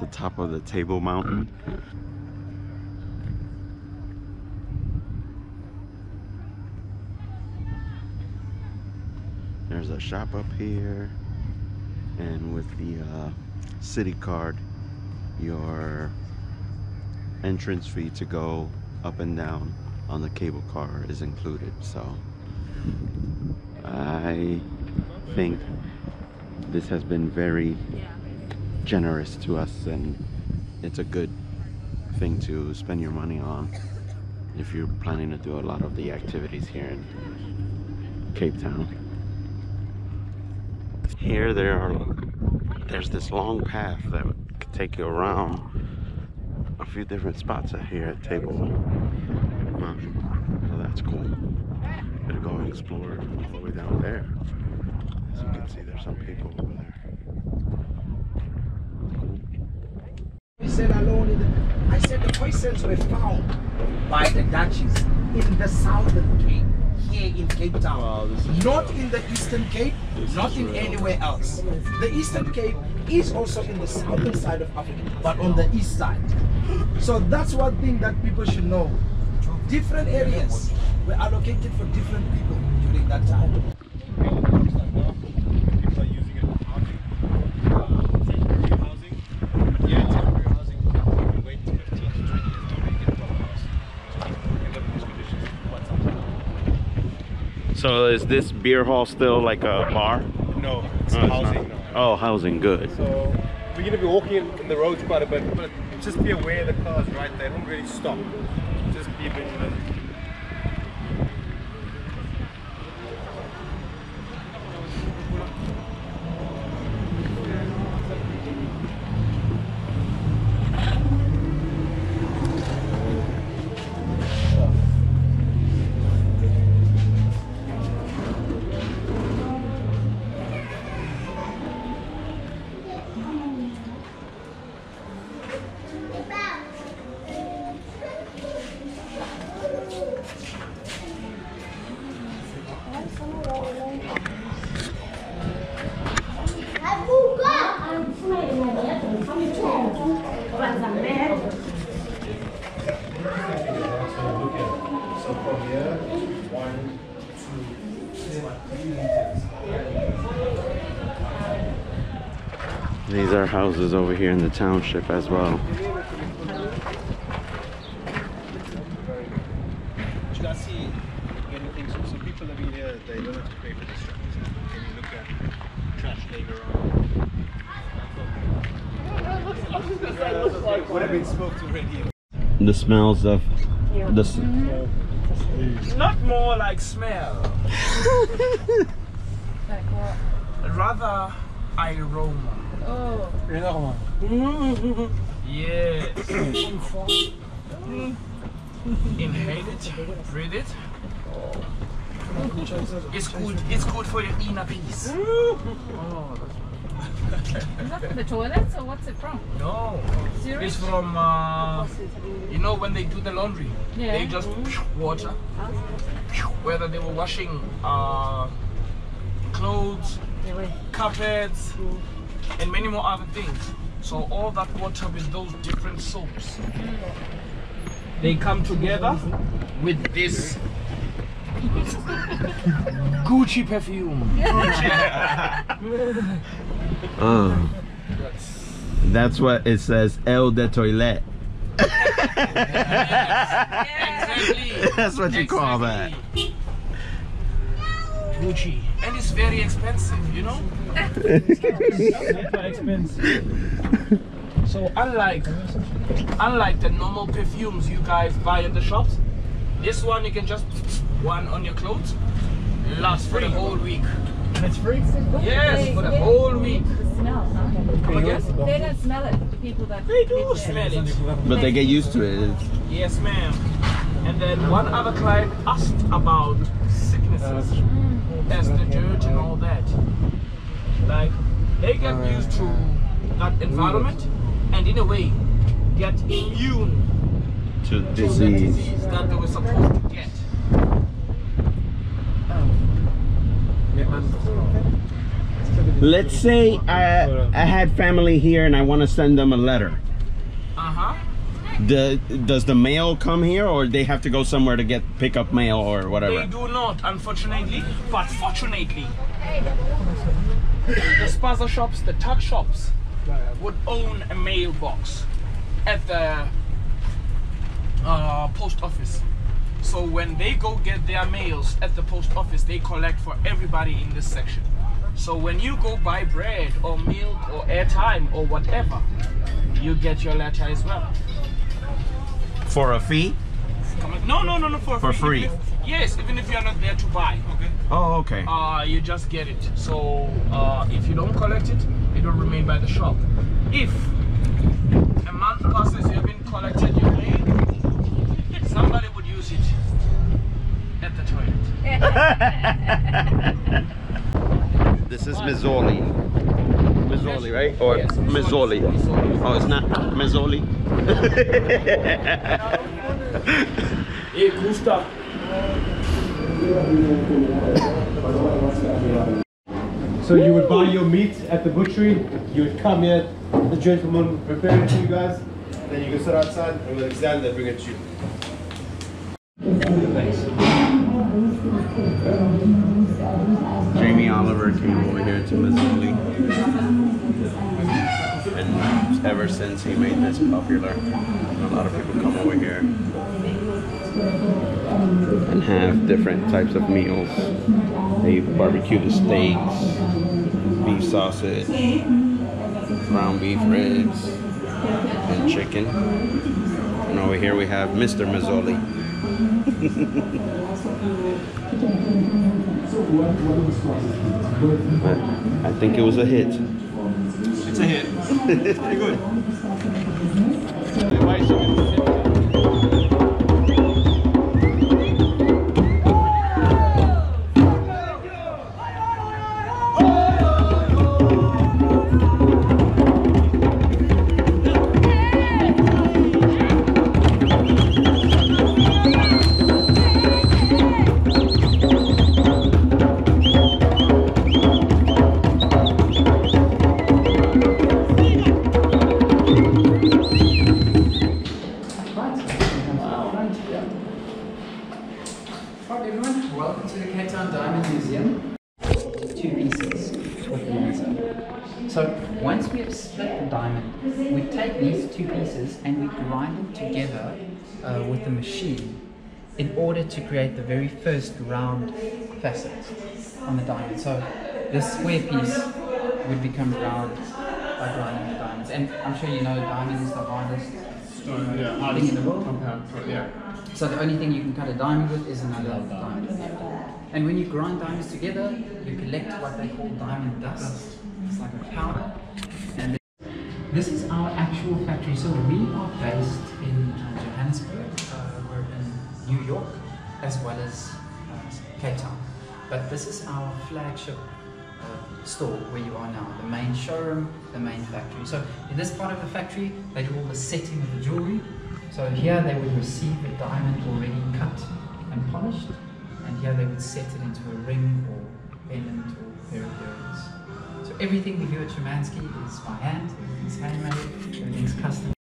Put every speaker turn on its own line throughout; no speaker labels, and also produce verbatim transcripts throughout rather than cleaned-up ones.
the top of the Table Mountain. There's a shop up here, and with the uh, city card, your entrance fee to go up and down on the cable car is included. So I think this has been very generous to us, and it's a good thing to spend your money on if you're planning to do a lot of the activities here in Cape Town. Here there are there's this long path that could take you around a few different spots out here at Table Mountain. So that's cool. Gonna go and explore all the way down there. As you can see, there's some people over there.
We said alone in the, I said the fossils were found by the Dutchies in the Southern Cape, here in Cape Town. Wow, not in the Eastern Cape, this not in real. Anywhere else. The Eastern Cape is also in the southern side of Africa, but on the east side. So that's one thing that people should know. Different areas were allocated for different people during that time.
So is this beer hall still like a bar?
No, it's
oh,
housing.
It's oh, housing, good.
So we're going to be walking in, in the roads quite a bit, but just be aware the cars right there don't really stop. Just be vigilant.
These are houses over here in the township as well.
So people living here, they don't have to pay for this stuff. When you look at trash laying around. Would have been smoked already.
The smells of the
Mm-hmm. Not more like smell.
Like what?
Rather aroma.
Oh.
Yes. Inhale it, breathe it. It's good. It's good for your inner peace. Oh,
Is that from the toilets or what's it from?
no,
Serious?
it's from uh, you know when they do the laundry,
Yeah.
they just water. Whether they were washing uh, clothes, carpets, and many more other things. So all that water with those different soaps, they come together with this Gucci perfume.
Uh, that's what it says, Eau de Toilette.
Exactly.
That's what you call that.
Gucci. And it's very expensive, you know? Super expensive. So unlike unlike the normal perfumes you guys buy at the shops, this one you can just one on your clothes, lasts for the whole week.
And it's free?
Yes, for the whole week.
The smell, huh?
Come again?
They don't smell it, the people that
They do
live
smell
there.
it.
But they get used to it.
Yes, ma'am. And then one other client asked about sicknesses, as the dirt and all that. Like, they get used to that environment and in a way get immune
To
to the
disease.
disease that they were supposed to get.
Yeah, man.
let's say I, I had family here and I want to send them a letter.
Uh-huh.
The, does the mail come here, or they have to go somewhere to get pick up mail or whatever?
They do not, unfortunately, but fortunately, the spaza shops, the tuck shops, would own a mailbox at the uh, post office. So when they go get their mails at the post office, they collect for everybody in this section. So when you go buy bread or milk or airtime or whatever, you get your letter as well.
For a fee?
No, no, no, no, for,
For free.
Even if, yes, even if you are not there to buy. Okay.
Oh, okay.
Uh, you just get it. So uh, if you don't collect it, it will remain by the shop. If a month passes, you haven't collected your mail, somebody would use it at the toilet.
This is Mazzoli. Mazzoli, right? Or
Yes,
Mazzoli.
Mazzoli.
Oh, it's not Mazzoli.
Hey, Gustav.
So you would buy your meat at the butchery, you would come here, the gentleman would prepare it for you guys, then you can sit outside and with Alexander bring it to you.
Jamie Oliver came over here to Mazzoli. And ever since he made this popular, a lot of people come over here and have different types of meals. They barbecue the steaks, beef sausage, ground beef ribs, and chicken. And over here we have Mister Mazzoli. But I think it was a hit.
It's a hit. It's pretty good.
Hi everyone, welcome to the Cape Town Diamond Museum. Two pieces with the answer. So once we have split the diamond, we take these two pieces and we grind them together uh, with the machine in order to create the very first round facet on the diamond. So this square piece would become round by grinding the diamonds. And I'm sure you know diamond is the hardest
Stone, yeah,
thing
hardest
in the world.
compound, yeah.
So the only thing you can cut a diamond with is another diamond. And when you grind diamonds together, you collect what they call diamond dust. It's like a powder. And this is our actual factory. So we are based in uh, Johannesburg. Uh, we're in New York as well as uh, Cape Town. But this is our flagship uh, store where you are now, the main showroom, the main factory. So in this part of the factory, they do all the setting of the jewelry. So here they would receive the diamond already cut and polished, and here they would set it into a ring or pendant or pair of earrings. So everything we do at Szymanski is by hand, everything's handmade, everything's custom.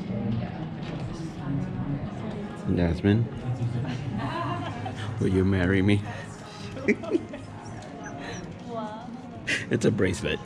Jasmine, will you marry me? It's a bracelet.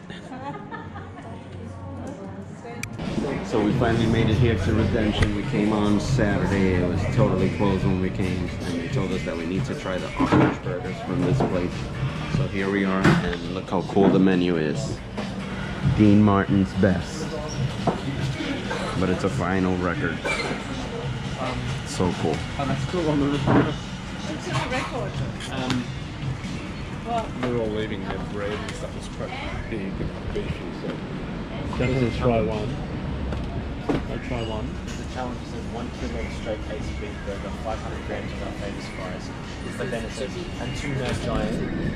So we finally made it here to Redemption. We came on Saturday. It was totally closed when we came, and they told us that we need to try the ostrich burgers from this place. So here we are, and look how cool the menu is. Dean Martin's best. But it's a vinyl record. So cool.
Oh, that's cool on the record.
It's a record.
Um,
What?
we're all leaving their bread and stuff. It's quite big and beefy, so
Definitely try one. I'll try one.
The challenge is that one kilo of straight case beef burger, five hundred grams of our famous fries. But then it says, and two no giant.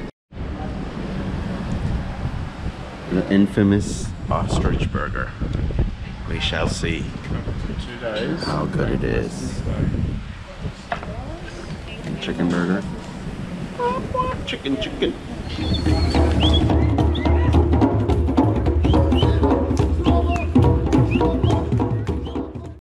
The infamous ostrich burger. We shall see
for two days.
how good it is. Chicken burger. Chicken, chicken.